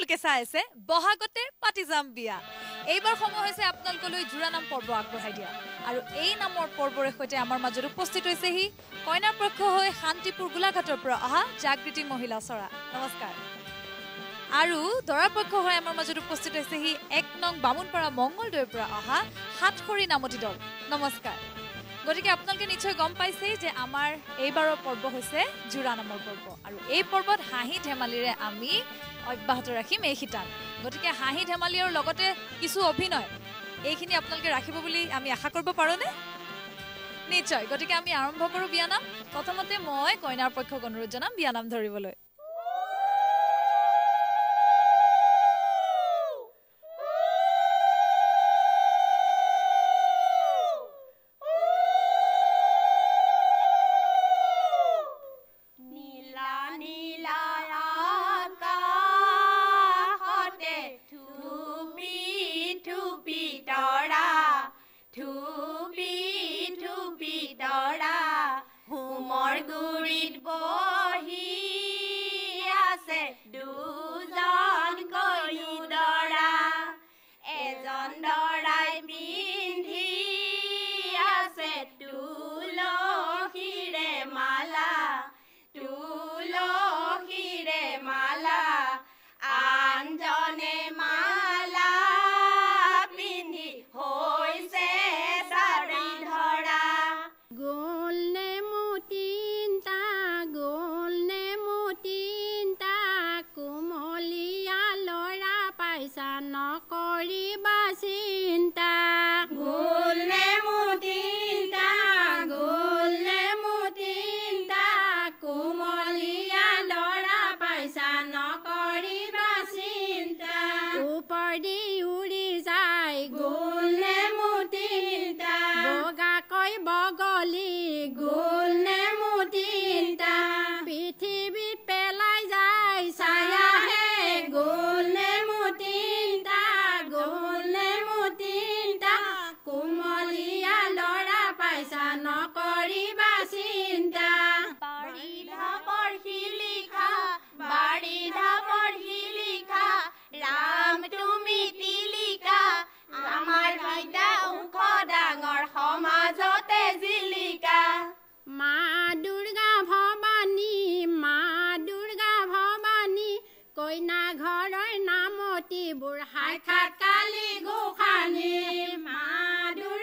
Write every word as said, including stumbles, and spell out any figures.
আপোনালোকে চাই আছে বহাগতে পাতি যাম বিয়া এইবাৰ সময় হৈছে আপোনালোকলৈ জোৰা নাম পৰ্ব আগবঢ়াই দিয়া আৰু এই নামৰ পৰ্বৰে সৈতে আমাৰ মাজত উপস্থিত হৈছে হি কইনাৰ পক্ষ হৈ শান্তিপুৰ গোলাঘাটৰ পৰা অহা জাগৃতি মহিলা চৰা নমস্কাৰ আৰু দৰাৰ পক্ষ হৈ আমাৰ মাজত উপস্থিত হৈছে হি এক নং বামুনপাৰা মঙ্গলদৈৰ পৰা অহা হাতখৰি নামতি দল নমস্কাৰ গতিকে আপোনালোকে নিশ্চয় গম পাইছে যে আমাৰ এইবাৰৰ পৰ্ব হৈছে জোৰা নামৰ পৰ্ব আৰু এই পৰ্বত হাঁহি ধেমালিৰে আমি অব্যাহত ৰাখিম এই শিতান গতিকে হাঁহি ধেমালিৰ লগতে কিছু অভিনয় এইখিনি আপোনালোকে ৰাখিব বুলি আমি আশা কৰিব পাৰোনে নিশ্চয় গতিকে আমি আৰম্ভ কৰো বিয়ানাম প্ৰথমতে মই কইনাৰ পক্ষক অনুৰোধ জনাম বিয়ানাম ধৰিবলৈ বুঢ়াই খাত কালি গোখানি মা দুৰ